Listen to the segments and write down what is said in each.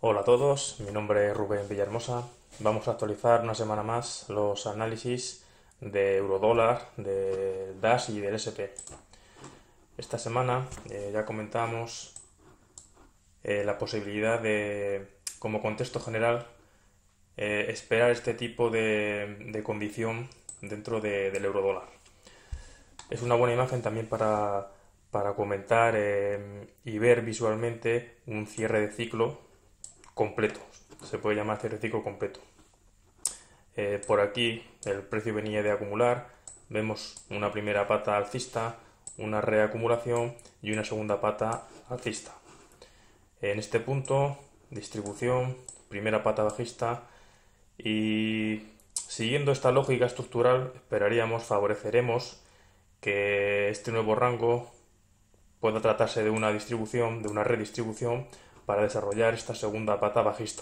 Hola a todos, mi nombre es Rubén Villahermosa. Vamos a actualizar una semana más los análisis de eurodólar, del DAX y del SP. Esta semana ya comentamos la posibilidad de, como contexto general, esperar este tipo de condición dentro del eurodólar. Es una buena imagen también para comentar y ver visualmente un cierre de ciclo completo. Se puede llamar cierre de ciclo completo. Por aquí el precio venía de acumular. Vemos una primera pata alcista, una reacumulación y una segunda pata alcista. En este punto, distribución, primera pata bajista y siguiendo esta lógica estructural favoreceremos que este nuevo rango pueda tratarse de una distribución, de una redistribución para desarrollar esta segunda pata bajista.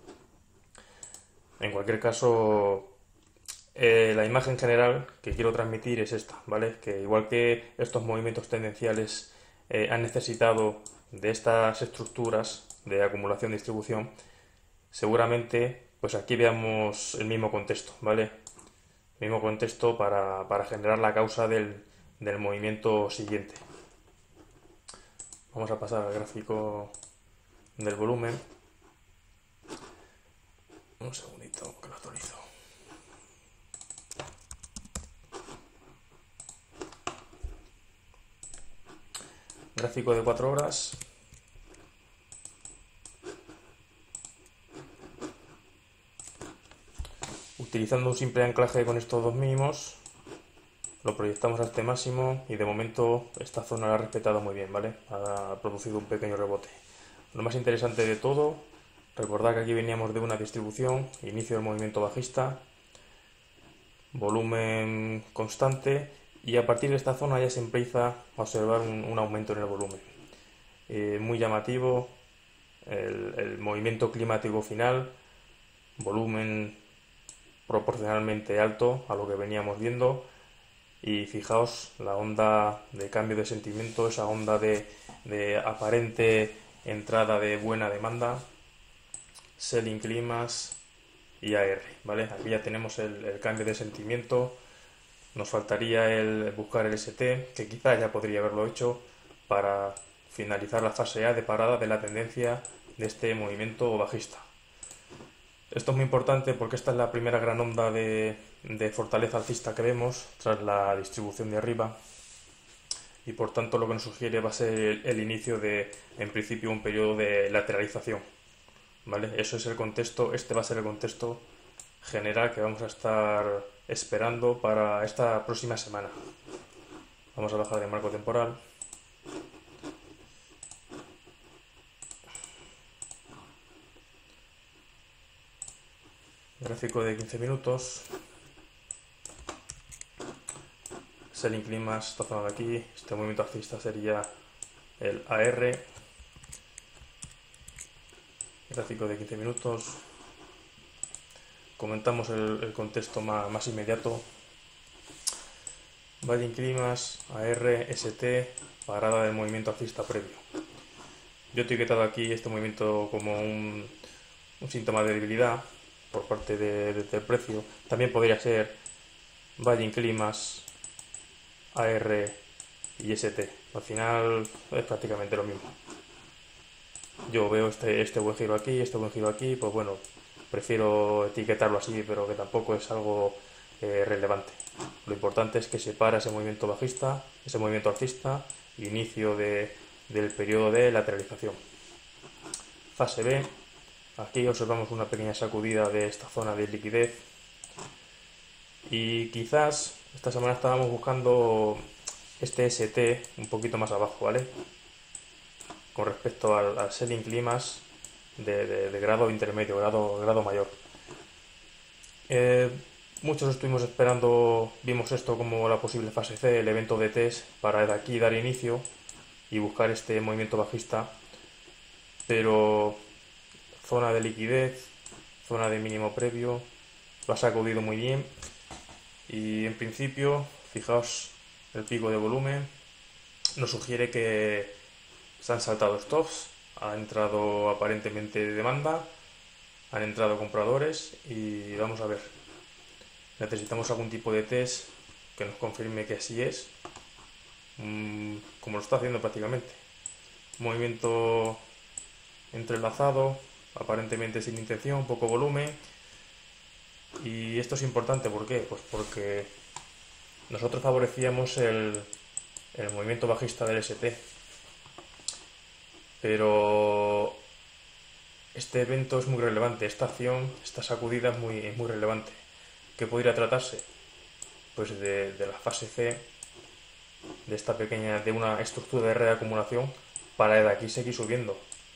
En cualquier caso, la imagen general que quiero transmitir es esta, ¿vale? Que igual que estos movimientos tendenciales han necesitado de estas estructuras de acumulación-distribución, seguramente pues aquí veamos el mismo contexto, ¿vale? El mismo contexto para generar la causa del movimiento siguiente. Vamos a pasar al gráfico del volumen. Un segundito que lo actualizo. Gráfico de 4 horas. Utilizando un simple anclaje con estos dos mínimos, lo proyectamos a este máximo y de momento esta zona la ha respetado muy bien, ¿vale? Ha producido un pequeño rebote. Lo más interesante de todo, recordad que aquí veníamos de una distribución, inicio del movimiento bajista, volumen constante y a partir de esta zona ya se empieza a observar un aumento en el volumen. Muy llamativo el movimiento climático final, volumen proporcionalmente alto a lo que veníamos viendo y fijaos la onda de cambio de sentimiento, esa onda de aparente entrada de buena demanda, selling climas y AR, ¿vale? Aquí ya tenemos el cambio de sentimiento. Nos faltaría el buscar el ST, que quizá ya podría haberlo hecho para finalizar la fase A de parada de la tendencia de este movimiento bajista. Esto es muy importante porque esta es la primera gran onda de fortaleza alcista que vemos tras la distribución de arriba y por tanto lo que nos sugiere va a ser el inicio de, en principio, un periodo de lateralización. ¿Vale? Eso es el contexto, este va a ser el contexto general que vamos a estar esperando para esta próxima semana. Vamos a bajar de marco temporal. Gráfico de 15 minutos. Selling climas, esta zona de aquí. Este movimiento alcista sería el AR. Gráfico de 15 minutos. Comentamos el contexto más inmediato. Buying climas, AR, ST, parada del movimiento alcista previo. Yo he etiquetado aquí este movimiento como un síntoma de debilidad por parte del precio. También podría ser buying climas, AR y ST. Al final es prácticamente lo mismo. Yo veo este buen giro aquí, este buen giro aquí, pues bueno, prefiero etiquetarlo así, pero que tampoco es algo relevante. Lo importante es que se para ese movimiento bajista, ese movimiento alcista, inicio del periodo de lateralización. Fase B, aquí observamos una pequeña sacudida de esta zona de liquidez y quizás esta semana estábamos buscando este ST un poquito más abajo, ¿vale? Con respecto al selling climas de grado intermedio, grado mayor. Muchos estuvimos esperando, vimos esto como la posible fase C, el evento de test, para de aquí dar inicio y buscar este movimiento bajista, pero zona de liquidez, zona de mínimo previo, lo ha sacudido muy bien y en principio, fijaos el pico de volumen, nos sugiere que se han saltado stops, ha entrado aparentemente demanda, han entrado compradores y vamos a ver. Necesitamos algún tipo de test que nos confirme que así es, como lo está haciendo prácticamente. Movimiento entrelazado, aparentemente sin intención, poco volumen. Y esto es importante, ¿por qué? Pues porque nosotros favorecíamos el movimiento bajista del ST, pero este evento es muy relevante, esta acción, esta sacudida es muy relevante. ¿Qué podría tratarse? Pues de la fase C, de una estructura de reacumulación para de aquí seguir subiendo.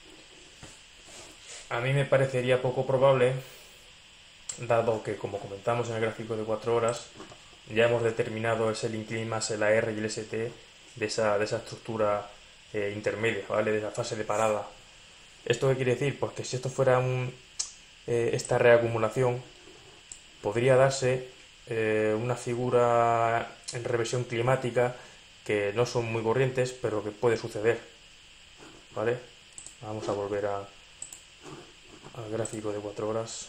A mí me parecería poco probable, dado que, como comentamos en el gráfico de 4 horas, ya hemos determinado ese link más el AR y el ST de esa estructura intermedia, ¿vale? De esa fase de parada. ¿Esto qué quiere decir? Pues que si esto fuera esta reacumulación, podría darse una figura en reversión climática que no son muy corrientes, pero que puede suceder, ¿vale? Vamos a volver al gráfico de 4 horas.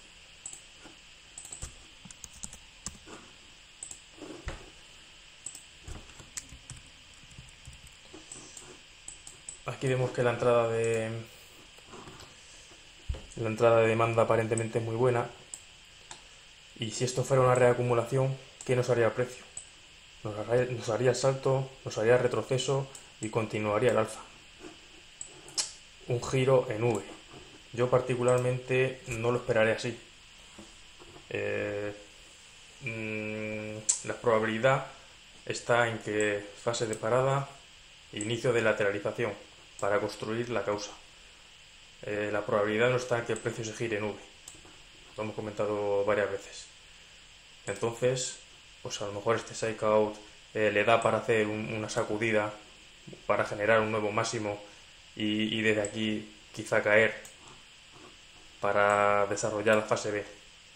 Aquí vemos que la entrada de demanda aparentemente es muy buena, y si esto fuera una reacumulación, ¿qué nos haría el precio? Nos haría el salto, nos haría el retroceso y continuaría el alza. Un giro en V. Yo particularmente no lo esperaré así. La probabilidad está en que fase de parada, inicio de lateralización para construir la causa. La probabilidad no está en que el precio se gire en V. Lo hemos comentado varias veces. Entonces, pues a lo mejor este psych out le da para hacer una sacudida, para generar un nuevo máximo y desde aquí quizá caer para desarrollar la fase B.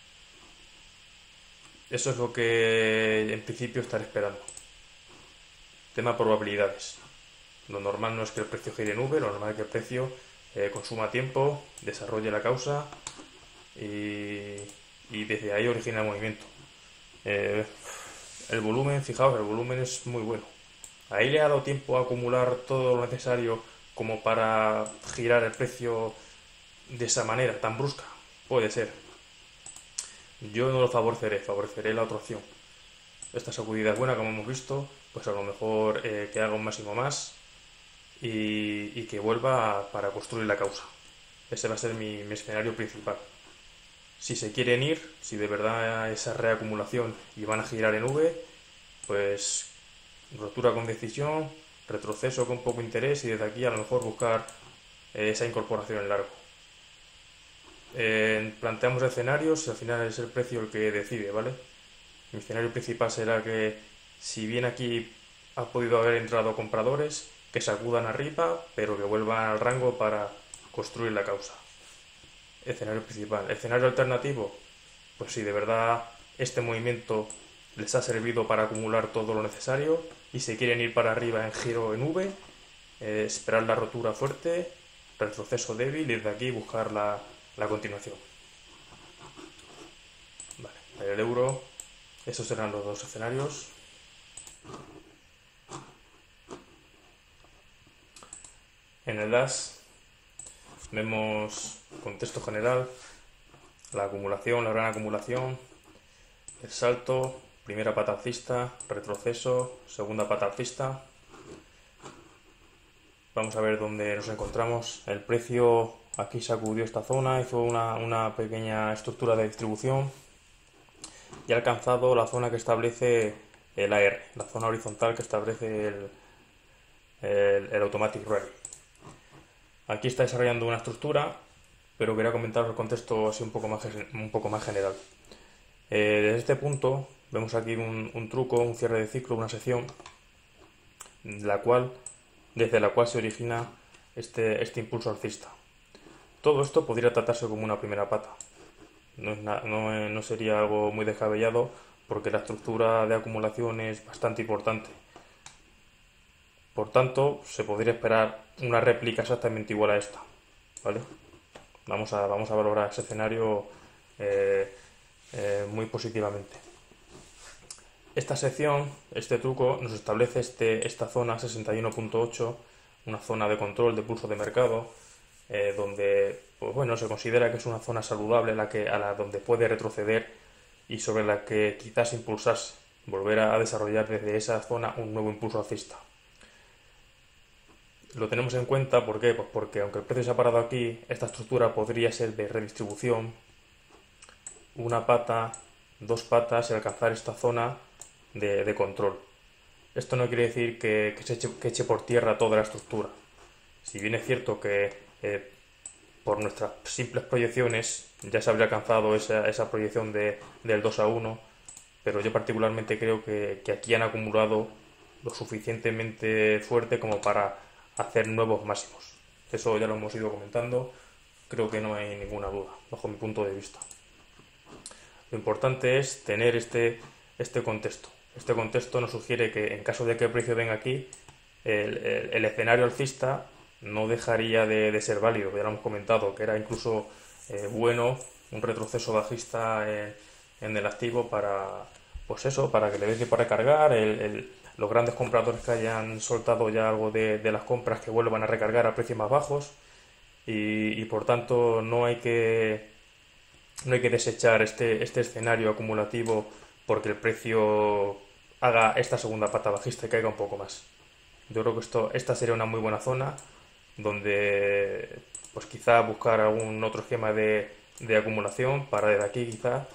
Eso es lo que en principio estaré esperando. Tema probabilidades. Lo normal no es que el precio gire en V, lo normal es que el precio consuma tiempo, desarrolle la causa y desde ahí origina el movimiento. El volumen, fijaos, el volumen es muy bueno. Ahí le ha dado tiempo a acumular todo lo necesario como para girar el precio de esa manera tan brusca. Puede ser. Yo no lo favoreceré la otra opción. Esta sacudida es buena, como hemos visto, pues a lo mejor que haga un máximo más y que vuelva para construir la causa. Ese va a ser mi escenario principal. Si se quieren ir, si de verdad esa reacumulación y van a girar en V, pues rotura con decisión, retroceso con poco interés y desde aquí a lo mejor buscar esa incorporación en largo. Planteamos escenarios y al final es el precio el que decide, ¿vale? Mi escenario principal será que si bien aquí ha podido haber entrado compradores, que sacudan arriba, pero que vuelvan al rango para construir la causa. Escenario principal. Escenario alternativo, pues si de verdad este movimiento les ha servido para acumular todo lo necesario y se quieren ir para arriba en giro en V, esperar la rotura fuerte, retroceso débil y desde aquí buscar la continuación. Vale, el euro, esos serán los dos escenarios. En el DAS vemos contexto general, la acumulación, la gran acumulación, el salto, primera pata alcista, retroceso, segunda pata alcista. Vamos a ver dónde nos encontramos. El precio aquí sacudió esta zona, hizo una pequeña estructura de distribución y ha alcanzado la zona que establece el AR, la zona horizontal que establece el Automatic Rally. Aquí está desarrollando una estructura, pero quería comentaros el contexto así un poco más general. Desde este punto vemos aquí un truco, un cierre de ciclo, una sección, desde la cual se origina este impulso alcista. Todo esto podría tratarse como una primera pata. No sería algo muy descabellado porque la estructura de acumulación es bastante importante. Por tanto, se podría esperar una réplica exactamente igual a esta, ¿vale? Vamos a valorar ese escenario eh, muy positivamente. Esta sección, este truco, nos establece esta zona 61.8, una zona de control de pulso de mercado, donde pues bueno, se considera que es una zona saludable donde puede retroceder y sobre la que quizás impulsarse, volver a desarrollar desde esa zona un nuevo impulso alcista. Lo tenemos en cuenta, ¿por qué? Pues porque aunque el precio se ha parado aquí, esta estructura podría ser de redistribución, una pata, dos patas y alcanzar esta zona de control. Esto no quiere decir que eche por tierra toda la estructura. Si bien es cierto que por nuestras simples proyecciones ya se habría alcanzado esa proyección del 2 a 1, pero yo particularmente creo que aquí han acumulado lo suficientemente fuerte como para hacer nuevos máximos. Eso ya lo hemos ido comentando, creo que no hay ninguna duda, bajo mi punto de vista. Lo importante es tener este contexto. Este contexto nos sugiere que en caso de que el precio venga aquí, el escenario alcista no dejaría de ser válido. Ya lo hemos comentado, que era incluso bueno un retroceso bajista en el activo pues eso, para que le dé tiempo a recargar, los grandes compradores que hayan soltado ya algo de las compras que vuelvan a recargar a precios más bajos y por tanto no hay que desechar este escenario acumulativo porque el precio haga esta segunda pata bajista y caiga un poco más. Yo creo que esta sería una muy buena zona donde pues quizá buscar algún otro esquema de acumulación para desde aquí quizá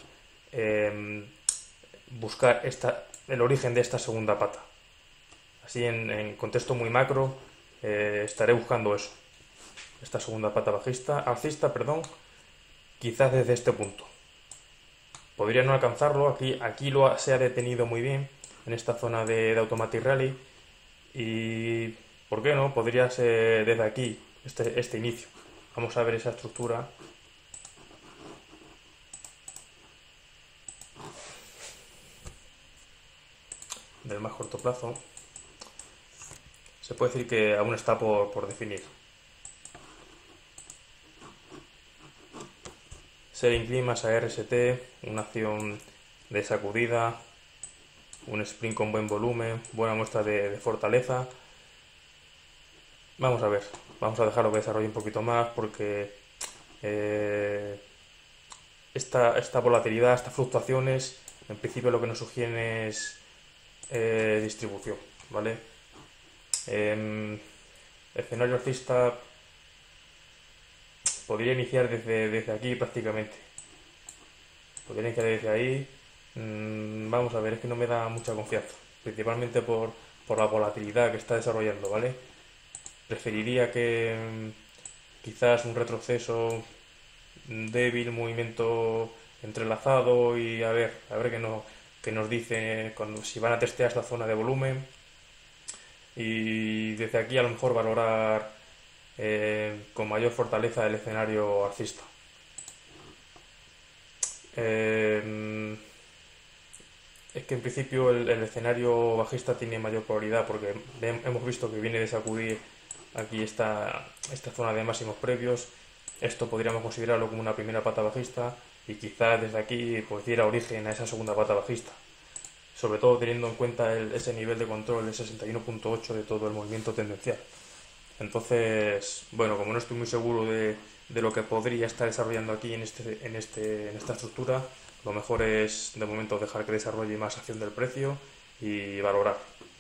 buscar el origen de esta segunda pata. Así en contexto muy macro estaré buscando eso. Esta segunda pata alcista, perdón, quizás desde este punto. Podría no alcanzarlo, aquí se ha detenido muy bien en esta zona de Automatic Rally y, ¿por qué no? Podría ser desde aquí, este inicio. Vamos a ver esa estructura. Del más corto plazo. Se puede decir que aún está por definir. Selling Climax a RST, una acción de sacudida, un sprint con buen volumen, buena muestra de fortaleza. Vamos a ver, vamos a dejarlo que desarrolle un poquito más porque esta volatilidad, estas fluctuaciones, en principio lo que nos sugieren es distribución, ¿vale? Escenario alcista podría iniciar desde aquí prácticamente. Podría iniciar desde ahí. Vamos a ver, es que no me da mucha confianza, principalmente por la volatilidad que está desarrollando, ¿vale? Preferiría que quizás un retroceso débil, movimiento entrelazado y a ver qué nos dice si van a testear esta zona de volumen y desde aquí a lo mejor valorar con mayor fortaleza el escenario alcista. Es que en principio el escenario bajista tiene mayor probabilidad porque hemos visto que viene de sacudir aquí esta zona de máximos previos. Esto podríamos considerarlo como una primera pata bajista y quizás desde aquí pues diera origen a esa segunda pata bajista, sobre todo teniendo en cuenta ese nivel de control, el 61.8 de todo el movimiento tendencial. Entonces, bueno, como no estoy muy seguro de lo que podría estar desarrollando aquí en esta estructura, lo mejor es de momento dejar que desarrolle más acción del precio y valorar.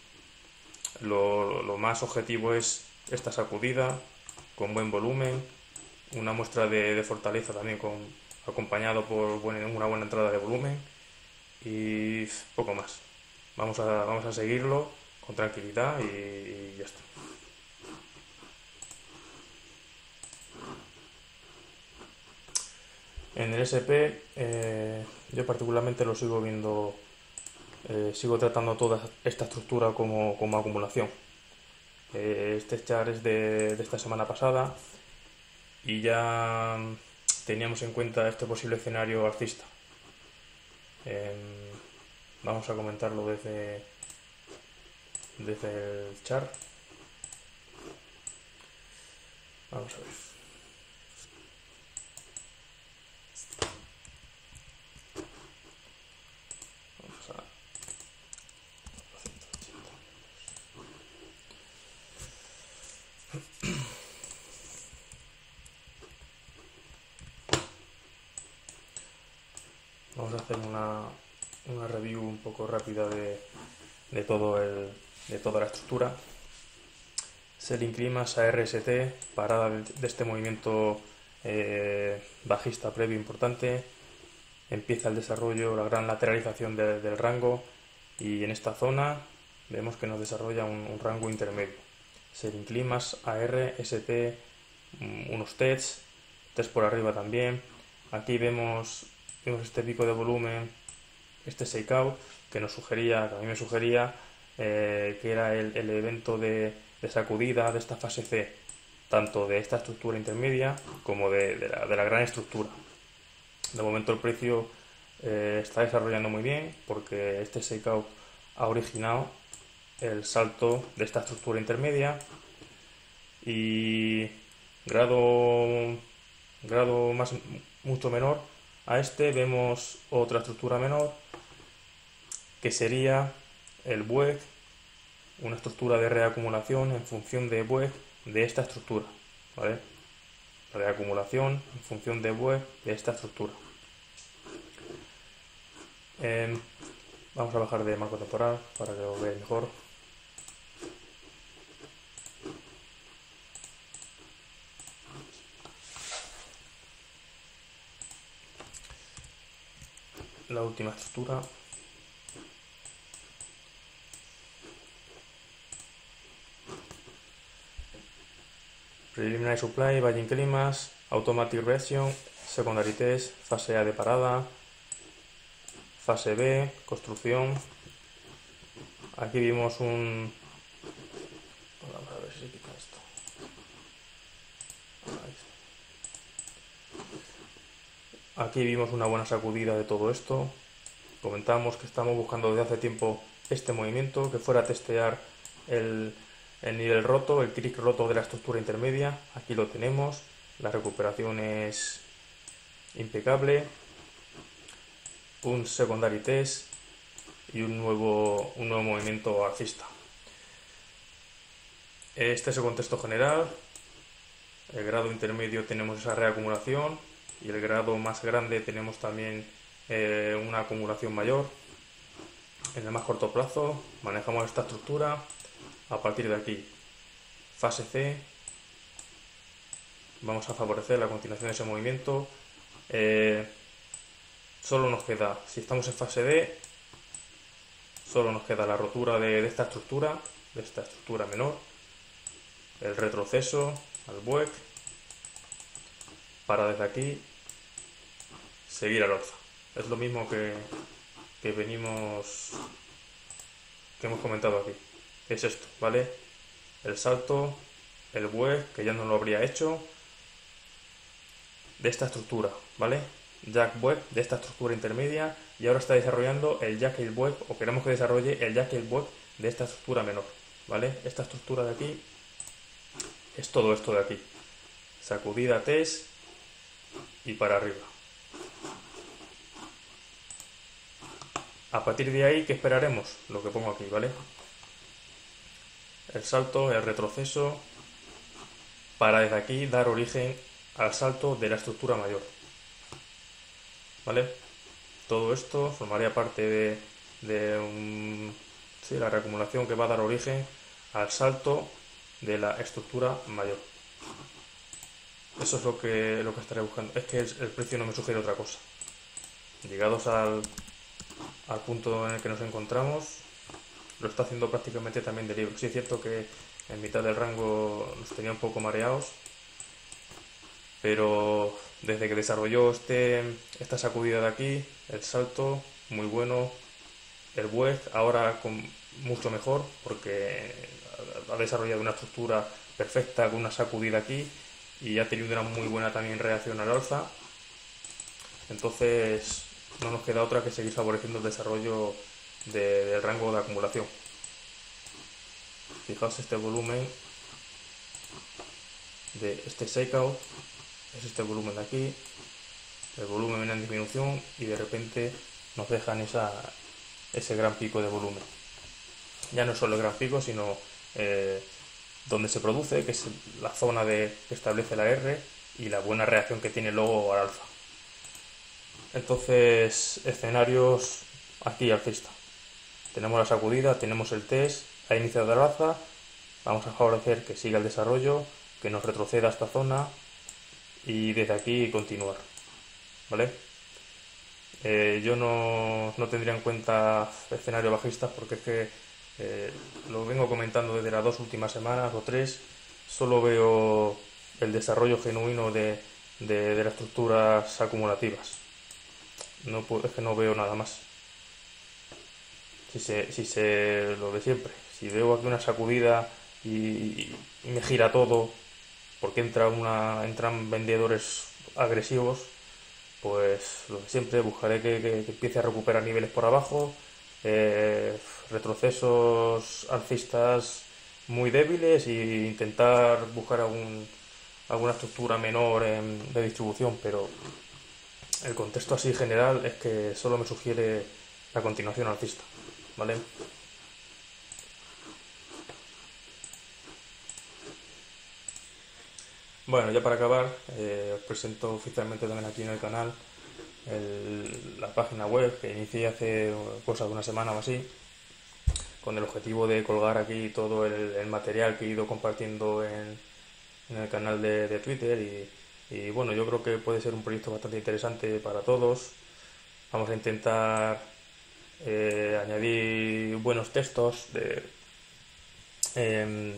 Lo más objetivo es esta sacudida con buen volumen, una muestra de fortaleza también acompañado por una buena entrada de volumen y poco más. Vamos a seguirlo con tranquilidad y ya está. En el SP yo particularmente lo sigo viendo, sigo tratando toda esta estructura como acumulación. Este chart es de esta semana pasada y ya teníamos en cuenta este posible escenario alcista. Vamos a comentarlo desde el chart. Vamos a ver. Vamos a... Vamos a hacer una review un poco rápida de toda la estructura. Selling Climax ARST, parada de este movimiento bajista previo importante. Empieza el desarrollo, la gran lateralización del rango, y en esta zona vemos que nos desarrolla un rango intermedio. Selling Climax ARST, unos TETs por arriba también. Aquí vemos este pico de volumen, este shakeout que a mí me sugería que era el evento de sacudida de esta fase C, tanto de esta estructura intermedia como de la gran estructura. De momento el precio está desarrollando muy bien porque este shakeout ha originado el salto de esta estructura intermedia, y grado mucho menor a este vemos otra estructura menor que sería el BUEG, una estructura de reacumulación en función de BUEG de esta estructura, ¿vale? Reacumulación en función de BUEG de esta estructura. Vamos a bajar de marco temporal para que lo veáis mejor. La última estructura. Preliminary Supply, Buying Climax, Automatic Reaction, Secondary Test, fase A de parada, fase B, construcción. Aquí vimos un... Vamos a ver si se quita esto. Aquí vimos una buena sacudida de todo esto. Comentamos que estamos buscando desde hace tiempo este movimiento, que fuera a testear el nivel roto, el crick roto de la estructura intermedia. Aquí lo tenemos, la recuperación es impecable, un secondary test y un nuevo movimiento alcista. Este es el contexto general. El grado intermedio tenemos esa reacumulación, y el grado más grande tenemos también una acumulación mayor. En el más corto plazo manejamos esta estructura. A partir de aquí, fase C, vamos a favorecer la continuación de ese movimiento. Solo nos queda, si estamos en fase D, solo nos queda la rotura de esta estructura menor, el retroceso al BUEG, para desde aquí seguir al alza. Es lo mismo que hemos comentado aquí. Es esto, ¿vale? El salto, el BUEG, que ya no lo habría hecho, de esta estructura, ¿vale? Jack BUEG de esta estructura intermedia, y ahora está desarrollando el Jack y el BUEG, o queremos que desarrolle el Jack y el BUEG de esta estructura menor, ¿vale? Esta estructura de aquí es todo esto de aquí. Sacudida, test y para arriba. A partir de ahí, ¿qué esperaremos? Lo que pongo aquí, ¿vale? El salto, el retroceso, para desde aquí dar origen al salto de la estructura mayor, ¿vale? Todo esto formaría parte de la reacumulación que va a dar origen al salto de la estructura mayor. Eso es lo que estaré buscando. Es que el precio no me sugiere otra cosa. Llegados al punto en el que nos encontramos, lo está haciendo prácticamente también de libro. Sí es cierto que en mitad del rango nos tenía un poco mareados, pero desde que desarrolló esta sacudida de aquí, el salto muy bueno, el BUEG ahora mucho mejor porque ha desarrollado una estructura perfecta con una sacudida aquí, y ha tenido una muy buena también reacción al alza. Entonces no nos queda otra que seguir favoreciendo el desarrollo del rango de acumulación. Fijaos este volumen, de este shakeout, es este volumen de aquí, el volumen viene en disminución y de repente nos dejan ese gran pico de volumen. Ya no solo el gran pico, sino donde se produce, que es la zona que establece la R y la buena reacción que tiene luego al alza. Entonces, escenarios aquí alcista. Tenemos la sacudida, tenemos el test, ha iniciado el alza, vamos a favorecer que siga el desarrollo, que nos retroceda a esta zona y desde aquí continuar, ¿vale? Yo no tendría en cuenta escenarios bajistas porque es que lo vengo comentando desde las 2 últimas semanas o 3, solo veo el desarrollo genuino de las estructuras acumulativas. Es que no veo nada más. Lo de siempre, si veo aquí una sacudida y me gira todo porque entran vendedores agresivos, pues lo de siempre, buscaré que empiece a recuperar niveles por abajo, retrocesos alcistas muy débiles e intentar buscar alguna estructura menor de distribución, pero el contexto así general es que solo me sugiere la continuación alcista, ¿vale? Bueno, ya para acabar, os presento oficialmente también aquí en el canal la página web que inicié hace cosa de una semana o así, con el objetivo de colgar aquí todo el material que he ido compartiendo en el canal de Twitter y bueno, yo creo que puede ser un proyecto bastante interesante para todos. Vamos a intentar añadir buenos textos em,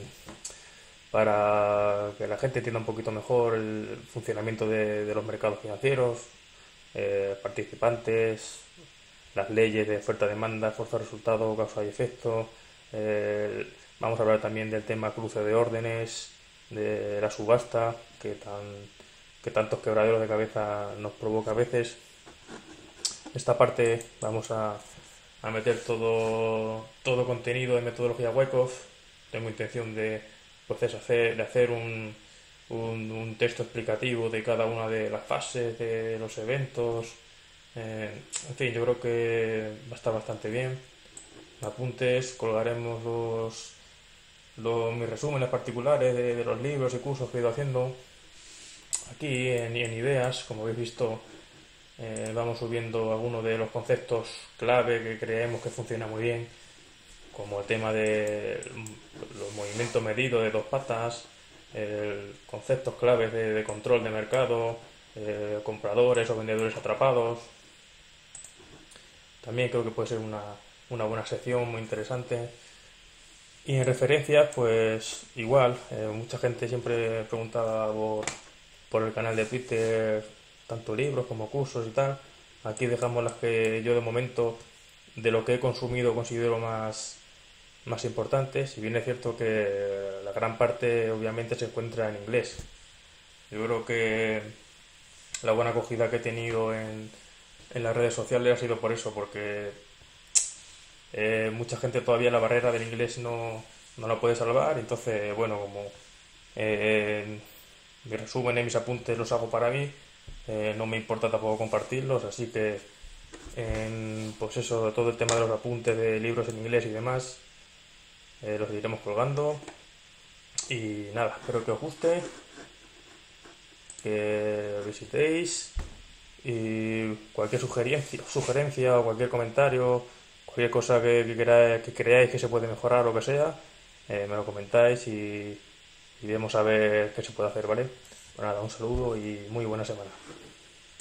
para que la gente entienda un poquito mejor el funcionamiento de los mercados financieros, participantes, las leyes de oferta-demanda, fuerza-resultado, causa y efecto. Vamos a hablar también del tema cruce de órdenes, de la subasta, que tantos quebraderos de cabeza nos provoca a veces. Esta parte vamos a meter todo contenido de metodología Wyckoff. Tengo intención de hacer un texto explicativo de cada una de las fases, de los eventos. En fin, yo creo que va a estar bastante bien. Apuntes, colgaremos mis resúmenes particulares de los libros y cursos que he ido haciendo. Aquí en ideas, como habéis visto, vamos subiendo algunos de los conceptos clave que creemos que funciona muy bien, como el tema de los movimientos medidos de dos patas, conceptos claves de control de mercado, compradores o vendedores atrapados. También creo que puede ser una buena sección muy interesante. Y en referencias, pues igual, mucha gente siempre preguntaba por el canal de Twitter, tanto libros como cursos y tal. Aquí dejamos las que yo de momento, de lo que he consumido, considero más importantes. Si bien es cierto que la gran parte obviamente se encuentra en inglés. Yo creo que la buena acogida que he tenido en las redes sociales ha sido por eso, porque mucha gente todavía la barrera del inglés no la puede salvar. Entonces, bueno, como mis resúmenes, mis apuntes los hago para mí, no me importa tampoco compartirlos, así que pues eso, todo el tema de los apuntes de libros en inglés y demás, los iremos colgando. Y nada, espero que os guste, que visitéis y cualquier sugerencia o cualquier comentario, cualquier cosa que creáis que se puede mejorar o que sea, me lo comentáis y vamos a ver qué se puede hacer, ¿vale? Pues nada, un saludo y muy buena semana.